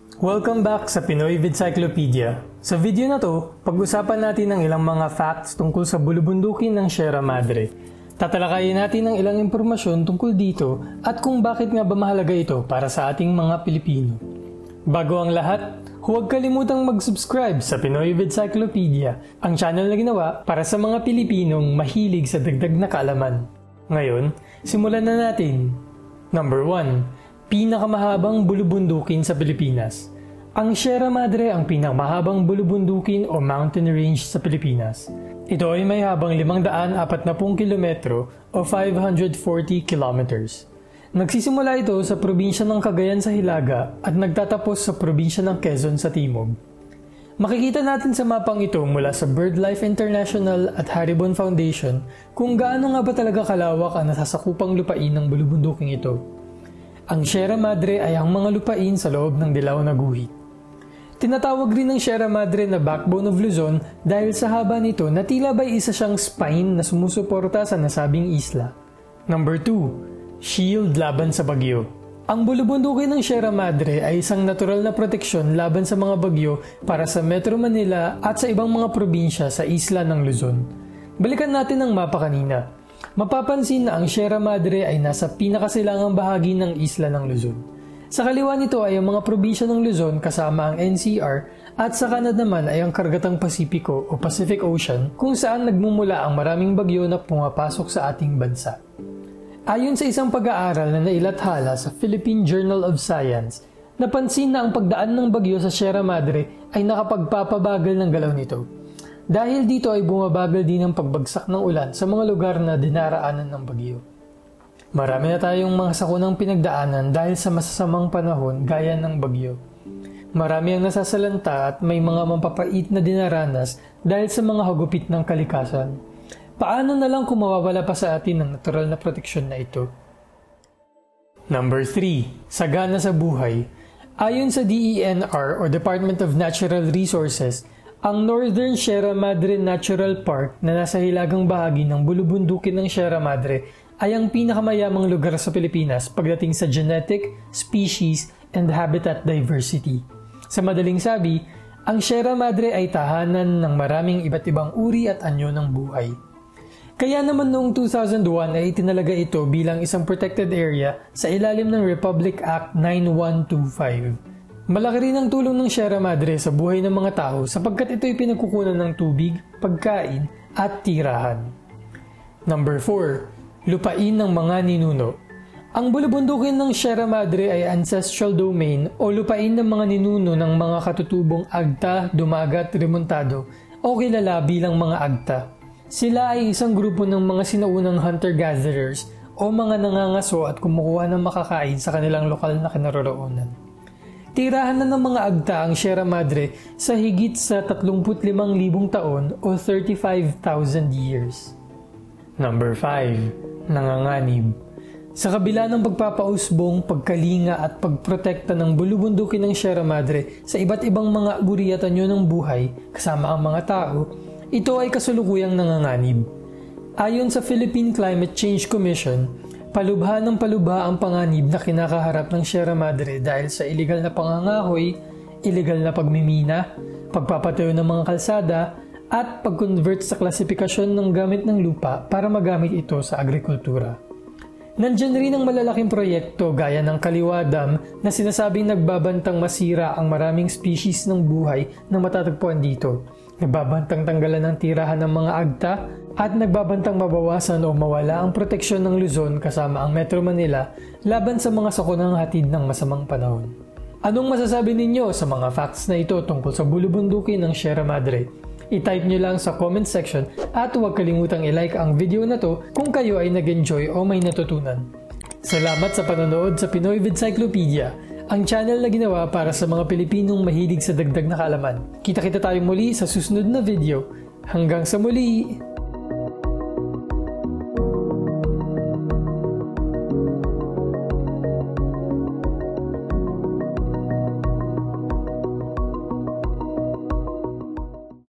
Welcome back sa Pinoy Vidcyclopedia. Sa video na to, pag-usapan natin ang ilang mga facts tungkol sa bulubundukin ng Sierra Madre. Tatalakayin natin ang ilang impormasyon tungkol dito at kung bakit nga ba mahalaga ito para sa ating mga Pilipino. Bago ang lahat, huwag kalimutang mag-subscribe sa Pinoy Vidcyclopedia, ang channel na ginawa para sa mga Pilipinong mahilig sa dagdag na kaalaman. Ngayon, simulan na natin. Number 1. Pinakamahabang bulubundukin sa Pilipinas. Ang Sierra Madre ang pinakamahabang bulubundukin o mountain range sa Pilipinas. Ito ay may habang 540 kilometro o 540 kilometers. Nagsisimula ito sa probinsya ng Cagayan sa Hilaga at nagtatapos sa probinsya ng Quezon sa Timog. Makikita natin sa mapang ito mula sa BirdLife International at Haribon Foundation kung gaano nga ba talaga kalawak ang nasasakupang lupain ng bulubunduking ito. Ang Sierra Madre ay ang mga lupain sa loob ng dilaw na guhit. Tinatawag rin ng Sierra Madre na backbone of Luzon dahil sa haba nito na tila ba'y isa siyang spine na sumusuporta sa nasabing isla. Number 2. Shield laban sa bagyo. Ang bulubundukin ng Sierra Madre ay isang natural na proteksyon laban sa mga bagyo para sa Metro Manila at sa ibang mga probinsya sa isla ng Luzon. Balikan natin ang mapa kanina. Mapapansin na ang Sierra Madre ay nasa pinakasilangang bahagi ng isla ng Luzon. Sa kaliwa nito ay ang mga probinsya ng Luzon kasama ang NCR at sa kanan naman ay ang Karagatang Pasipiko o Pacific Ocean kung saan nagmumula ang maraming bagyo na pumapasok sa ating bansa. Ayon sa isang pag-aaral na nailathala sa Philippine Journal of Science, napansin na ang pagdaan ng bagyo sa Sierra Madre ay nakapagpapabagal ng galaw nito. Dahil dito ay bumabagal din ang pagbagsak ng ulan sa mga lugar na dinaraanan ng bagyo. Marami na tayong mga sakunang pinagdaanan dahil sa masasamang panahon gaya ng bagyo. Marami ang nasasalanta at may mga mapapait na dinaranas dahil sa mga hagupit ng kalikasan. Paano na lang kung mawawala pa sa atin ang natural na proteksyon na ito? Number 3. Sagana sa buhay. Ayon sa DENR o Department of Natural Resources, ang Northern Sierra Madre Natural Park na nasa hilagang bahagi ng bulubundukin ng Sierra Madre ay ang pinakamayamang lugar sa Pilipinas pagdating sa genetic, species, and habitat diversity. Sa madaling sabi, ang Sierra Madre ay tahanan ng maraming iba't ibang uri at anyo ng buhay. Kaya naman noong 2001 ay itinalaga ito bilang isang protected area sa ilalim ng Republic Act 9125. Malaki rin ang tulong ng Sierra Madre sa buhay ng mga tao sapagkat ito'y pinagkukunan ng tubig, pagkain, at tirahan. Number 4. Lupain ng mga ninuno. Ang bulubundukin ng Sierra Madre ay ancestral domain o lupain ng mga ninuno ng mga katutubong Agta, Dumagat, Remontado o kilala bilang mga Agta. Sila ay isang grupo ng mga sinaunang hunter-gatherers o mga nangangaso at kumukuha ng makakain sa kanilang lokal na kinaroroonan. Tirahan na ng mga Agta ang Sierra Madre sa higit sa 35,000 taon o 35,000 years. Number 5. Nanganganib. Sa kabila ng pagpapausbong, pagkalinga at pagprotekta ng bulubundukin ng Sierra Madre sa iba't ibang mga uri at anyo ng buhay kasama ang mga tao, ito ay kasulukuyang nanganganib. Ayon sa Philippine Climate Change Commission, palubha ng palubha ang panganib na kinakaharap ng Sierra Madre dahil sa iligal na pangangahoy, iligal na pagmimina, pagpapatayo ng mga kalsada, at pag-convert sa klasifikasyon ng gamit ng lupa para magamit ito sa agrikultura. Nandyan rin ang malalaking proyekto gaya ng Kaliwa Dam na sinasabing nagbabantang masira ang maraming species ng buhay na matatagpuan dito. Nagbabantang tanggalan ng tirahan ng mga Agta at nagbabantang mabawasan o mawala ang proteksyon ng Luzon kasama ang Metro Manila laban sa mga sakunang hatid ng masamang panahon. Anong masasabi ninyo sa mga facts na ito tungkol sa bulubundukin ng Sierra Madre? I-type nyo lang sa comment section at huwag kalimutang i-like ang video na to kung kayo ay nag-enjoy o may natutunan. Salamat sa panonood sa Pinoy Vidcyclopedia, ang channel na ginawa para sa mga Pilipinong mahilig sa dagdag na kaalaman. Kita-kita tayong muli sa susunod na video. Hanggang sa muli!